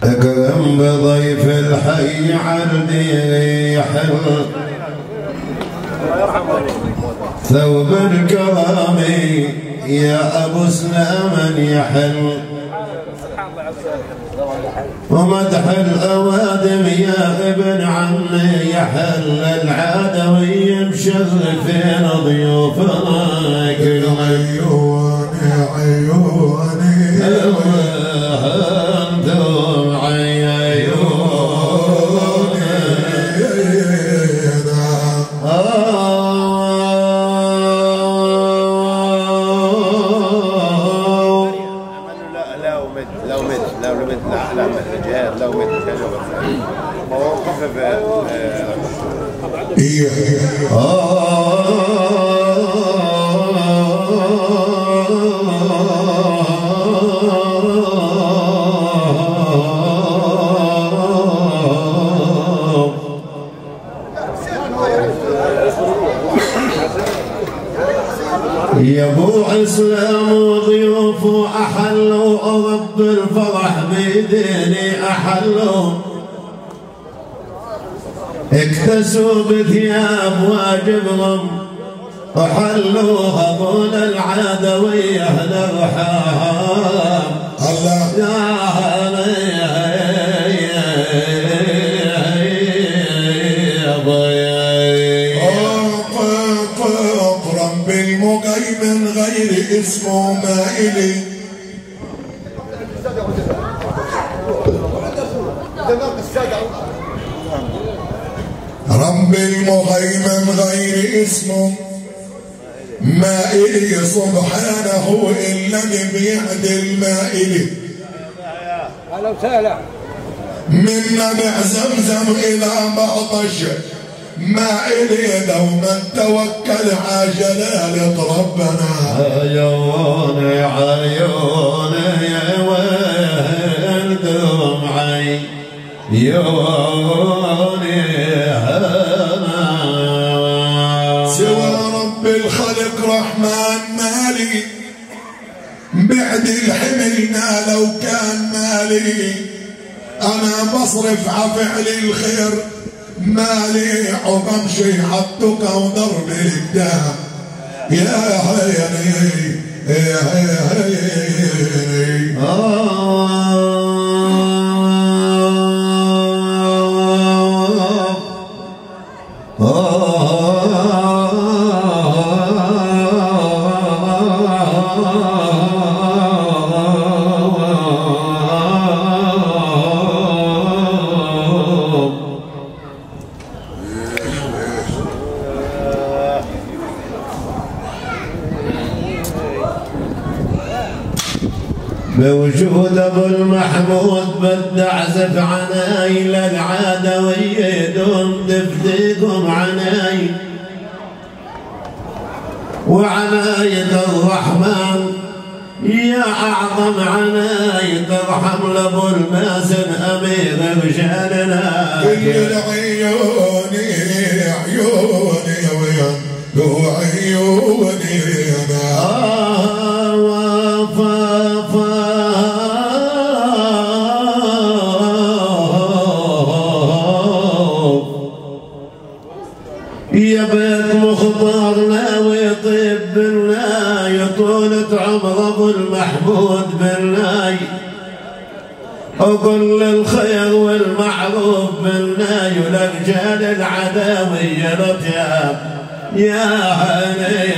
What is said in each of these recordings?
اكرم بضيف الحي عردي يحل ثوب الكرام يا ابو سلام يحل ومدح الأوادم يا ابن عمي يحل العدوي مشرفين ضيوفك عيوني عيوني انتم عيوني يا ابو اسلام وضيوفه احلوا ورب الفرح بيديني احلوا اكتسوا بثياب واجبهم وحلوها طول العدوية الارحام الله يا رب المقيم غير اسمه ما إلي رب المهيمن غير اسمه ما إلي سبحانه إلا بيعدل ما إلي أهلا وسهلا من نبع زمزم إلى بعطش ما إلي دوما توكل على جلالة ربنا عيوني عيوني وين دمعي عيوني سوى رب الخلق رحمن مالي بعد الحملنا لو كان مالي أنا بصرف عفعل الخير مالي وبمشي حطك وضرب الدم يا عيني يا عيني بوجود ابو المحمود بدي اعزف عناي للعدوية دون دفديكم عناي وعناية الرحمن يا اعظم عناية ترحم لابو المازن امير رجالنا كل عيوني عيوني وعيوني يا بيت مختارنا ويطيب بالله طولة عمر ابو المحمود بالله وكل الخير والمعروف بالله ولرجال العداوية رجال يا هني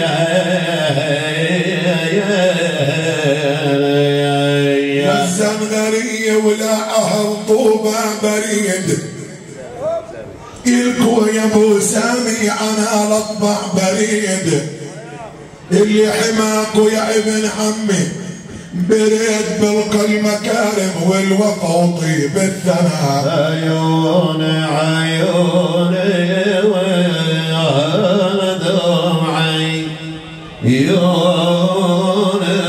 يا الزنغرية ولا أهل طوبة بريد إلكو يا ابو سامي انا لطبع بريد اللي حماكو يا ابن عمي بريد بالقل مكارم والوفا وطيب الثناء عيوني عيوني ويا دمعي عيوني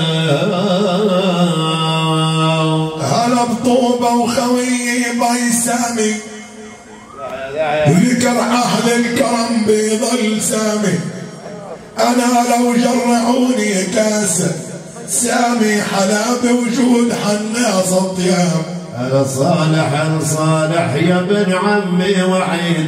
هلا بطوبة وخويي بيسامي ذكر أهل الكرم بيضل سامي أنا لو جرعوني كاسة سامي حلا بوجود حناص الطياب صالح يا ابن عمي وعيد،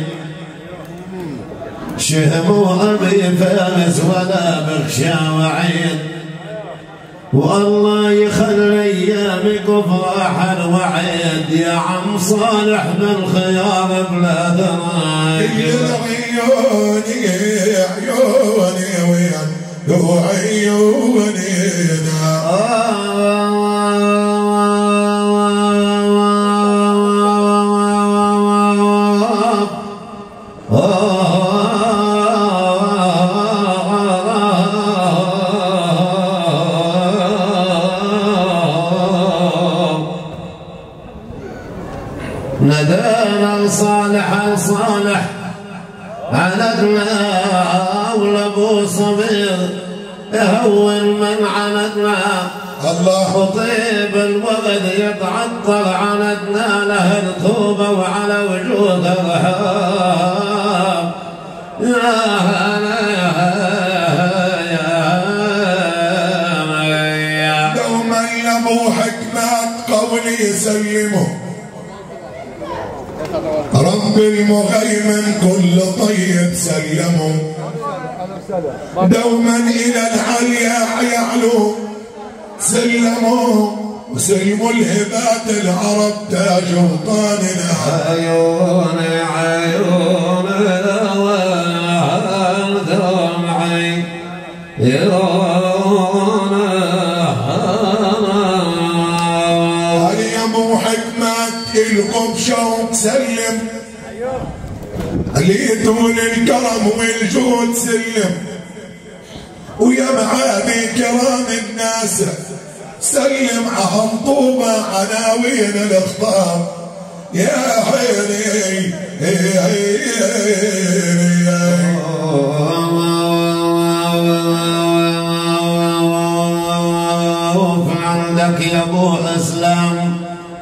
شهم أبي فارس ولا بخشى وعيد، والله يخلي أيامك وفرحا وعيد، يا عم صالح بالخيار بلا درايد. عيوني عيوني وين عيوني ندانا صالح عندنا ولابو صبير يهون من عندنا، الله وطيب الوغد يتعطر عندنا له الطوبة وعلى وجود الرحاب. يا دوما لابو حكمات قولي يسلمه، رب المهيمن كل طيب سلمه، دوما الى العليا يعلو سلموا، وسلموا الهبات العرب تاج وطاننا. عيوني عيوني وانتم عيوني هل يا ابو حكمات القب شوق سلم، اللي طول الكرم والجود سلم، ويا معاني كرام الناس سلم عهد طوبة عناوين الاخطار. يا حيري عندك يا ابو اسلام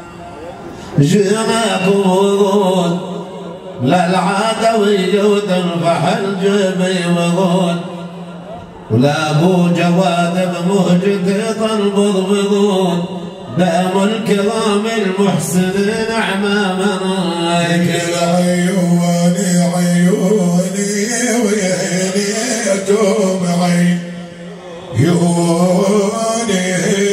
جناك ورود للعدوي وتنفحل جبي وغود، ولا ابو جواد بمهجد تنبض بغود، دام الكرام المحسنين اعمامنا. عيوني عيوني ويهنيتهم عيوني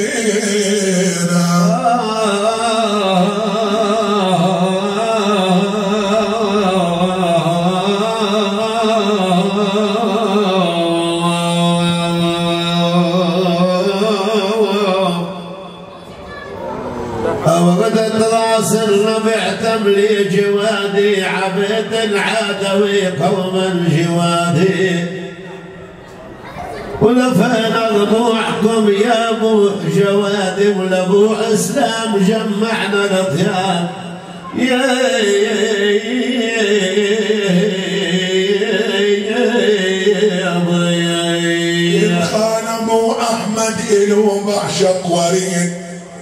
وغدت راس الربع تملي جوادي، عبد العدوي قوما جوادي، ولفينا ضلوعكم يا ابو جوادي، ولابو اسلام جمعنا الاطياب. يا خان ابو احمد الو بعشق وريد،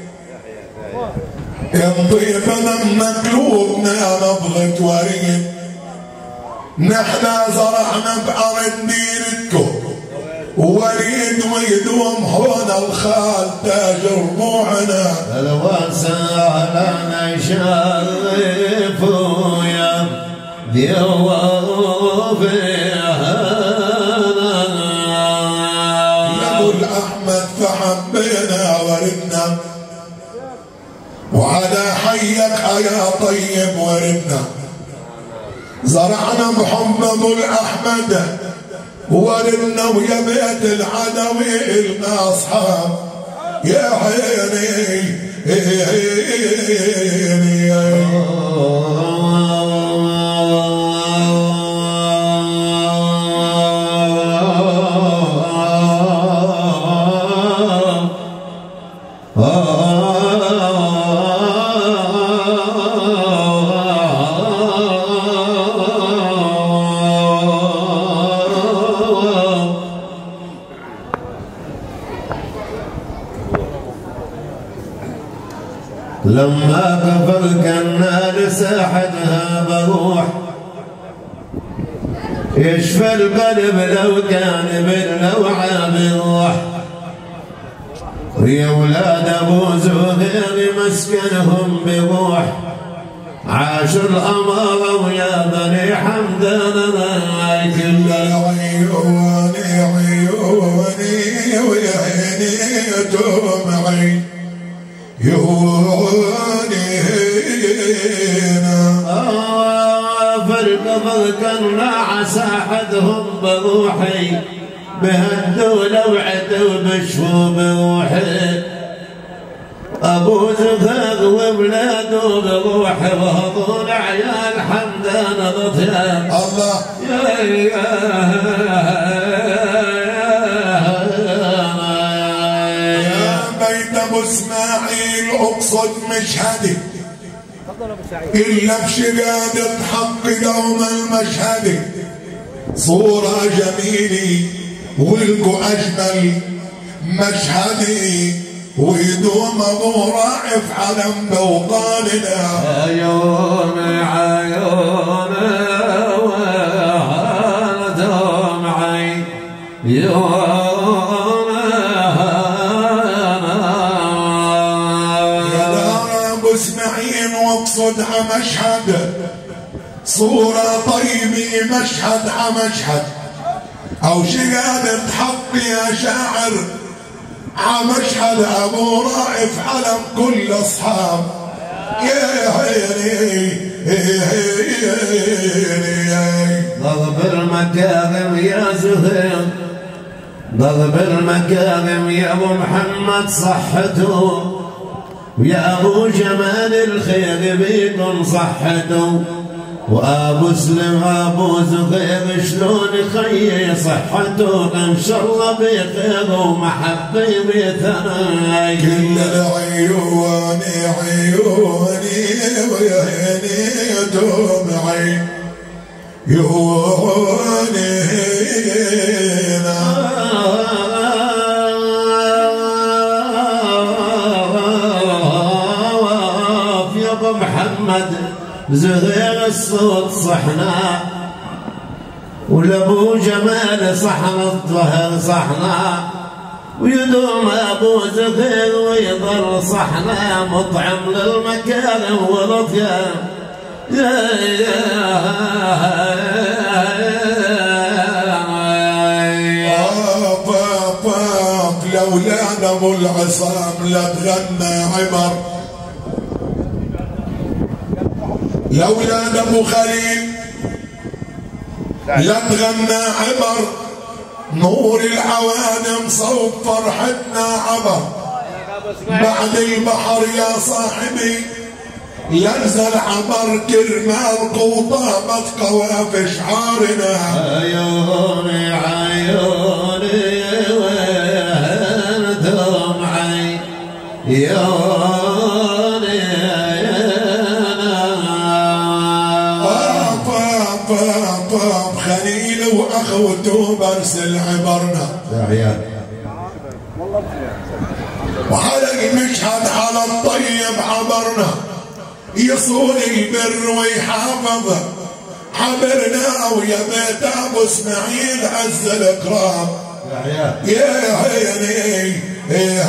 ينطيب لما قلوبنا نبغة وريد، نحنا زرعنا بأرض ديرتكم وريد ويدوم هون الخال تاج ربوعنا. الوسهلا شرفوا يا ضيوفنا يا ابو الاحمد فحبينا وردنا، وعلى حيك يا طيب وردنا، زرعنا بحب ابو الاحمد وردنا، ويا بيت العدوي النا اصحاب. يا عيني لما كفر النار ساحتها بروح، يشفى القلب لو كان باللوعة بروح، ويا ولاد ابو زهير مسكنهم بروح. عاش الأمارة ويا بني حمدان كل عيوني عيوني ويعيني دمعي يهونينا فالقبر كنا عسى أحدهم بروحي بهدوا لوعدوا بشفوا بروحي أبو زفاق وبلاده بروحي وهضون عيال حمدان رضيان الله يا بيت ابو اسماعيل اقصد مشهدي الا بشقادة حق دوم المشهد صورة جميلة والقوا اجمل مشهدي ويدوم ابو راعف علم بوطاننا عيوني عيوني وهالدوم عين يومي يا دار ابو اسماعيل واقصد عمشهد صورة طيبة مشهد عمشهد او شقادة حق يا شاعر عمشهد ابو رائف علم كل اصحاب يا هيري ضرب المكارم يا زهير ضرب المكارم يا ابو محمد صحته ويا ابو جمال الخير بيكم صحته وابو سلم ابو زهير شلون خيي صحته ان شاء الله بخير ومحبه بثناي كل العيوني عيوني ويهني دمعي يهونينا يا ابو محمد زهير الصوت صحنا ولابو جمال صحن الظهر صحنا ويدوم ابو زهير ويضل صحنا مطعم للمكارم ورفيا طاف لولا ابو العصام لا تغنى عمر لولا ابو خليل لا تغنى عمر نور العوالم صوب فرحتنا عبر بعد البحر يا صاحبي ينزل عبر كرمال قوطابة قواف شعارنا عيوني عيوني وين دمعي يوني طاب خليل واخوته برسل عبرنا وعلى المشهد على الطيب عبرنا يصون البر ويحافظ حبرنا ويا بيت ابو اسماعيل عز الاكرام يا عيني يا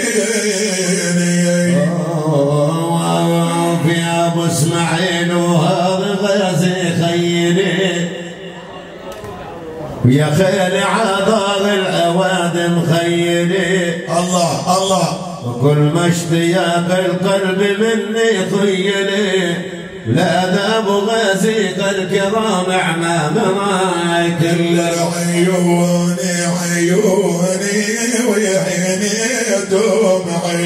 عيني في ابو اسماعيل وهذا غازي خيري يا خيل عذار الاوادم خيري الله الله وكل ما اشتياق القلب مني خيلي ولاد ابو غازي الكرام اعمامنا كل عيوني عيوني ويعيني دمعي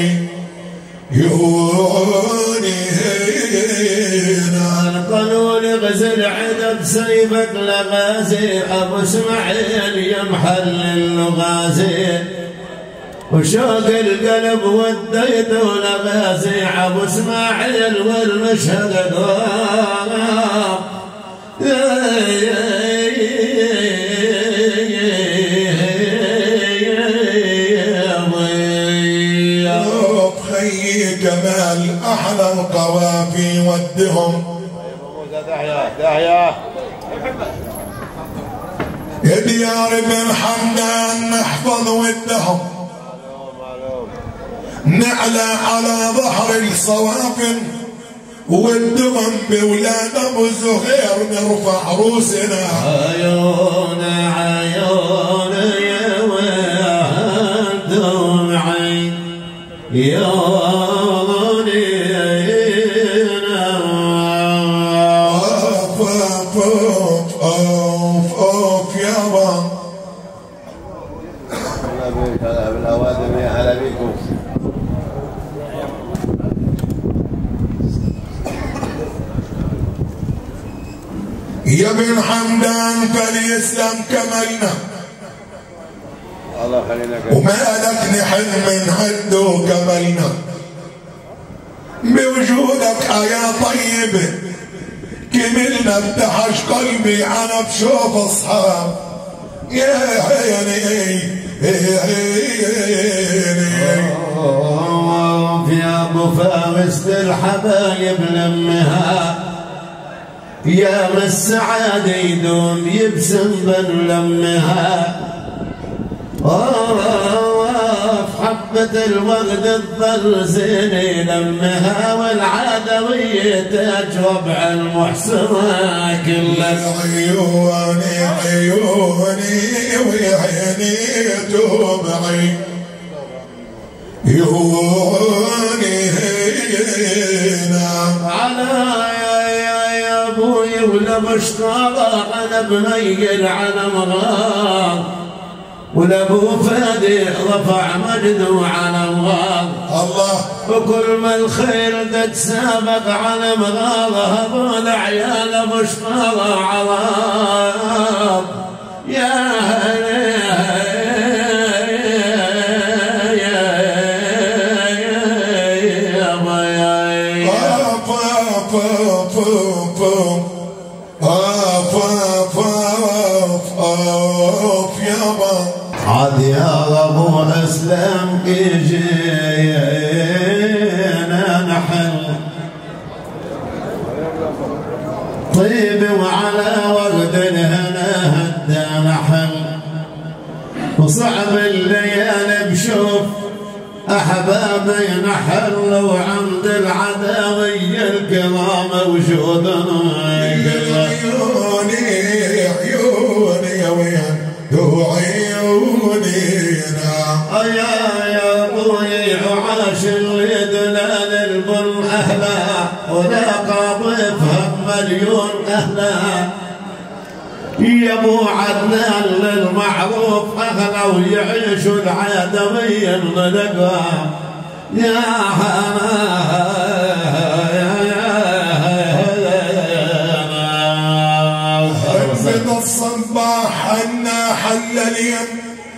يهونينا القانون غزل عدد سيفك لغازي ابو اسماعيل يا محلل غازي وشوق القلب وديته لغازي ابو اسماعيل والمشهد خيي جمال احلى القوافي ودهم يا ديار بن حمدان نحفظ ودهم نعلى على ظهر الصوافن والدغم بولاد ابو زهير نرفع روسنا. عيون عيون يا ودهم عين اوف يابا. بالاوادم يا هلا بيكم. يا بن حمدان فليسلم كملنا الله خلينا وما لك نحن من عنده كملنا بوجودك يا طيبة كملنا ابتحش قلبي انا بشوف اصحاب يا عيني يا ابو فارس للحبايب لمها يا السعادة يدوم يبسم بنلمها في حبة الورد تظل زيني لمها والعادوية تاج ربع المحسنة كلها. عيوني عيوني وعيني دمعي يوني على ولا مشطارة على بنيل على مغار ولا ابو فادي رفع مجده على مغار الله وكل ما الخير قد سابق على مغاره هذول عيال مشطارة عراب يا عاد يا ابو اسلم اجينا نحل طيب وعلى ورد الهنا هدى نحل وصعب الليالي بشوف احبابي نحل وعند العداوية الكرام وجودنا عيوني عيوني وين عيونينا يا ابوي عاش اللي دلال البر اهلا ولاقى ضيفها مليون اهلا يا ابو عدنان للمعروف اهلا ويعيشوا العادوية الملقى يا الصباح حنا حللين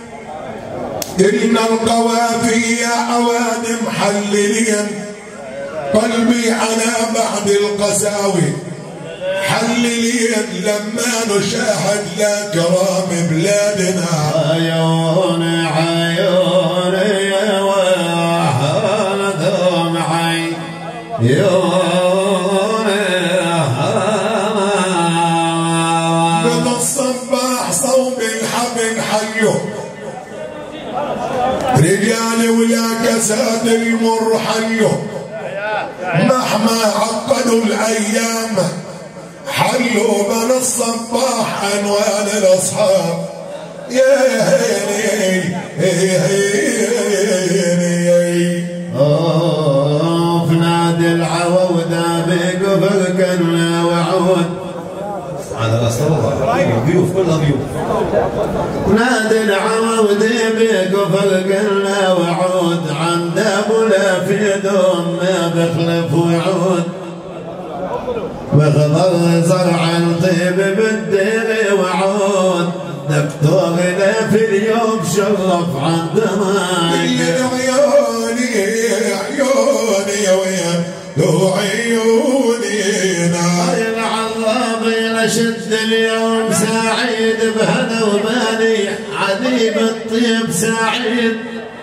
إن القوافي عوادم حللين قلبي على بعد القساوي حللين لما نشاهد لا كرام بلادنا. عيوني عيوني وحالتهم عين الصباح صوب الحبل حيه رجال ولا كساد المر حيه مهما عقدوا الايام حلوا بن الصباح عنوان الاصحاب يا هيني في نادي العوودة بقبل كنا وعود على الأسطورة ضيوف كلها ضيوف نادي العوض بقفل قلنا وعود عند ابو لا في دون ما بخلف وعود بخضر زرع طيب بالدير وعود دكتور لا في اليوم شرف عندنا عيوني عيوني وين عيونينا شد اليوم سعيد بهنا ومالي عذيب الطيب سعيد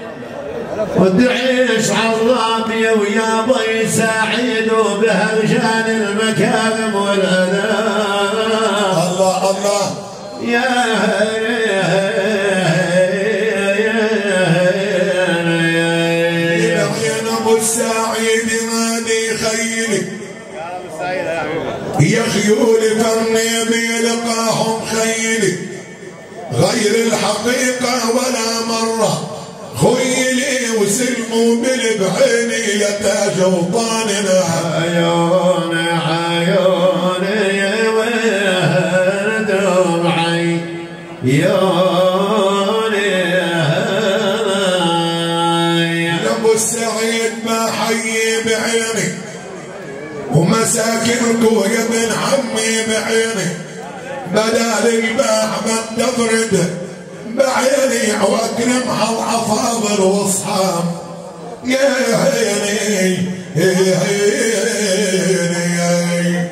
وتعيش عالرامية ويا بي سعيد وبهرجان المكارم والأداء الله الله يا عين ابو السعيد مالي خيلي يا خيول فرني بلقاهم خيلي غير الحقيقة ولا مرة خيلي وسلموا بالبعيني لتاج وطاننا عيوني عيوني وردوا معي عيوني يا ابو السعيد ما حيي بعيني ومساكنكو يا ابن عمي بعيني بدال الباع من تفرد بعيني واكرم العفاضل واصحاب يا عيني يا عيني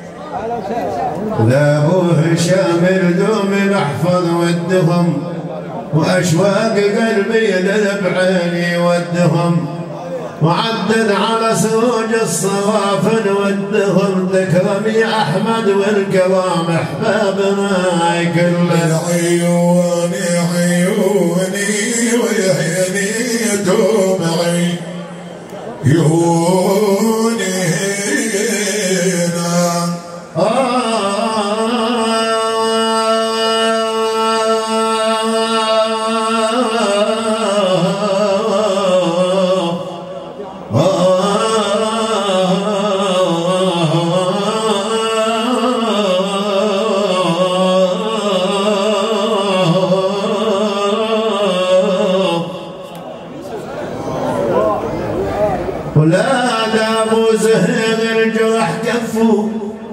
لا ابو هشام يردوم الاحفظ ودهم واشواق قلبي للبعيني ودهم وعدد على سوج الصوافن ودهم تكرم يا احمد والكرام احبابنا كلنا عيوني عيوني ويهني دمعي يهوني ولاد ابو زهير الجرح كفو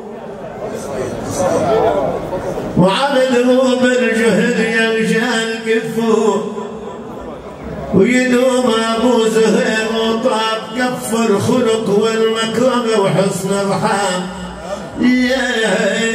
وعبدوا بالجهد يغشى الكفو ويدوم ابو زهير وطاب كف الخلق والمكرم وحسن الرحام يا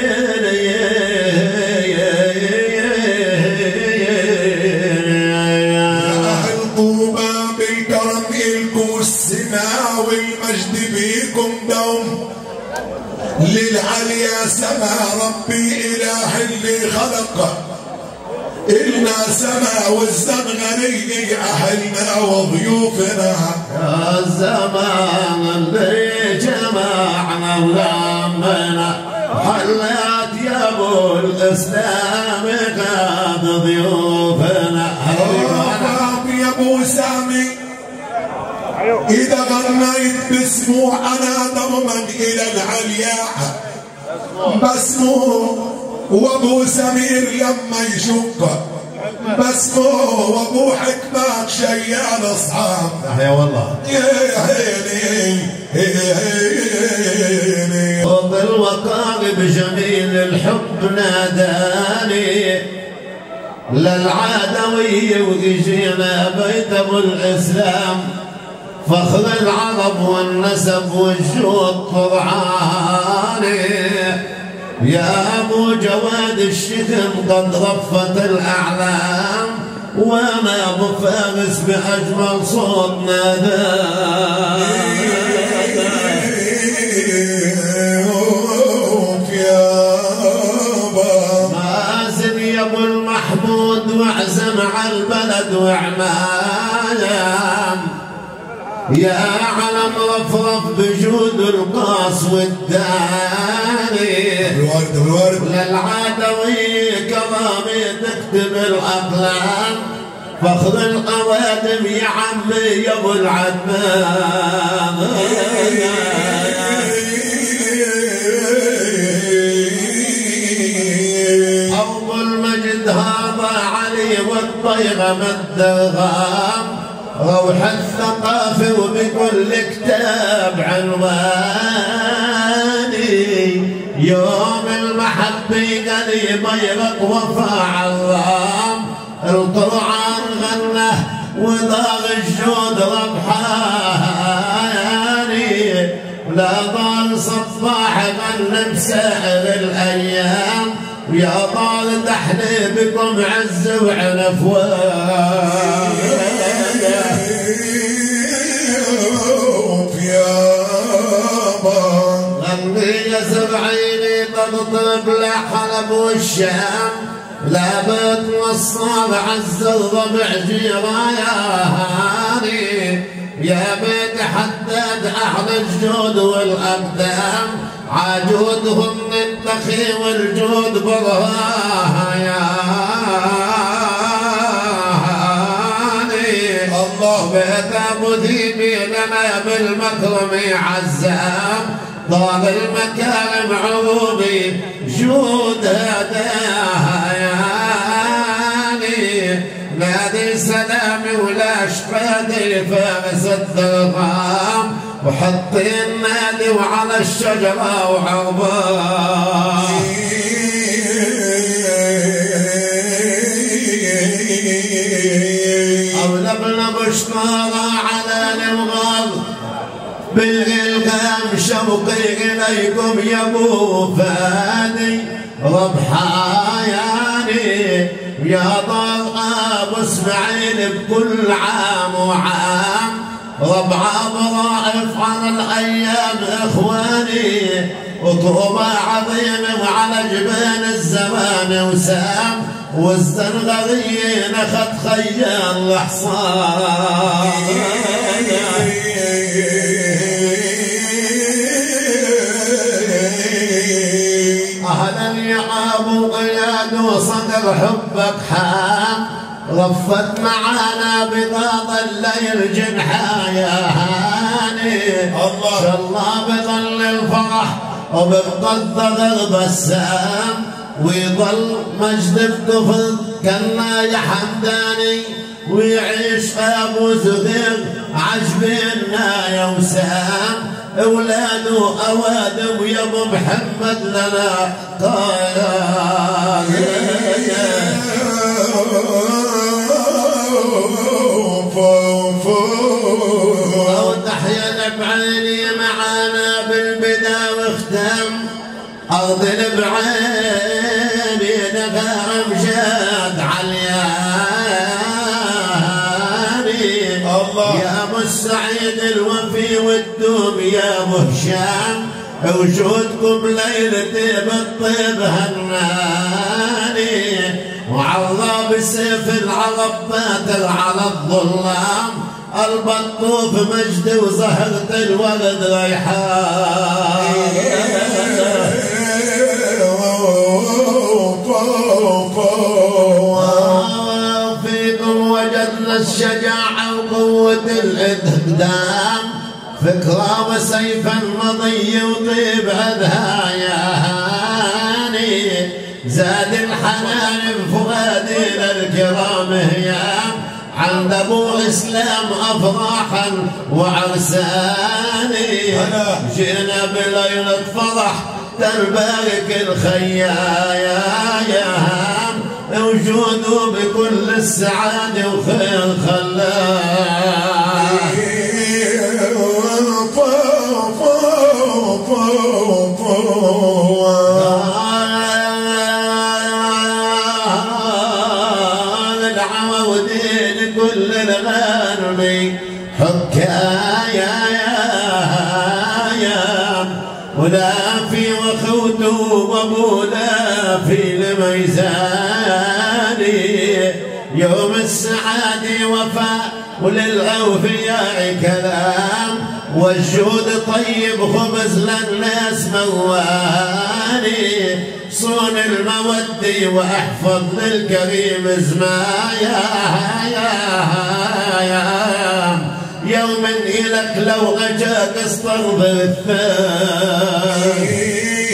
اهل طوبى بالكرم الكو السنا والمجد بيكم دوم للعليا سما ربي اله اللي خلق إلنا سما والزمغري أهلنا وضيوفنا يا الزمان اللي جمعنا ولمنا حلات يا ابو الاسلام قاد ضيوفنا يا ابو سامي إذا غنيت بسموع أنا دوما إلى العلياء بسموع وابو سمير لما يشق بسمو وابو حكمات شيال اصحاب يا والله يا عيني يا عيني صوت الوقار بجميل الحب ناداني للعدوية ويجينا بيت ابو الاسلام فخر العرب والنسب والجود طرعاني يا ابو جواد الشتم قد رفت الاعلام وانا ابو فارس باجمل صوت ناداني مازن يا ابو المحمود واعزم على البلد وعمايام يا علم رفرف بجود القاص والداني الورد للعدوي كرامي تكتب الاقلام فخر القوادم يا عمي يا ابو العدنان ابو المجد هذا علي والطيغه مدغام روح الثقافة وبكل كتاب عنواني يوم المحبة قريب يرق وفا عظام القرآن غنى وضاغ الجود ربحاني لا ضال صباح غنى بسائر الأيام ويا ضال تحني بكم عز وعنفوان غني سبعيني تضطرب لحلب والشام لا بيت وصاب عز الضبع جيراني يا بيت حدد احلى الجود والاقدام عجودهم التخي والجود برهاني الله بيت ابو ذيبي لنا بالمكرم عزام ضال المكارم عروبي جود هداياني نادي سلامي ولا شفادي فارس الدرغام وحطي النادي وعلى الشجرة وعربان أولى بن بشطارة على الغار بالغلغام شوقي إليكم يا أبو فادي ربحاياني يا ضر أبو اسماعيل بكل عام وعام ربع ضرائف على الأيام إخواني وطوبة عظيمة وعلى جبال الزمان وسام والزنغريين أخذ خيال الحصان أهلا يا أبو قياد وصدر حبك حام رفت معانا بضاض الليل جنحا يا هاني الله الله بظل الفرح وببقى الضغر بسام ويظل مجد الطفل كنا يا حمداني ويعيش ابو زهير عجبنا يا وسام اولاده اوادم ويا ابو محمد لنا قايا وتحيا بعيني معانا بالبدا واختم ارض بعيني نغام جاد علياني الله يا ابو السعيد الوفي والدوم يا ابو هشام وجودكم ليلتي بالطيب هناني وعرى بسيف العرب باتر على الظلام البطوف مجد وزهرة الورد ريحان فيكم وجدنا الشجاعة وقوة الإقدام فكرة وسيفا مضي وطيب هدايا هاني زاد الحنان بفؤادي للكرام هيام عند ابو اسلام افراحا وعرساني جئنا بليله فرح تنبارك الخيايا هام وجوده بكل السعاده وخير خلاه كل الغربي حكايا ولا في وخوته وابو لا في الميزاني يوم السعادة وفاء وللأوفياء كلام والجود طيب خبز للناس مواني صون المودة واحفظ للكريم زمايا يوم إلك لو أجاك استغفر الثاني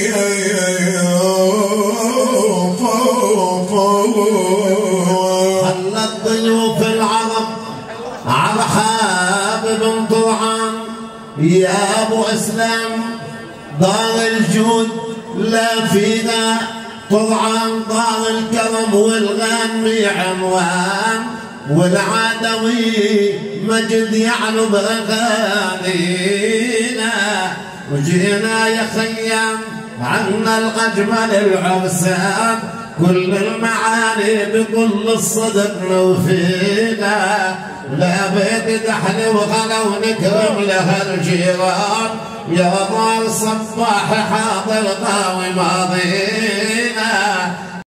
خلى الضيوف العرب عرحاب بن طرعان يا أبو أسلام دار الجود لا فينا طرعان دار الكرم والغانمي عنوان والعدوي مجد يعلو بأغانينا وجينا يا خيام عنا الأجمل العرسان كل المعاني بكل الصدق نوفينا لا بيت دحل وغلا ونكرم لها الجيران يا دار صباح حاضر قاوي ماضي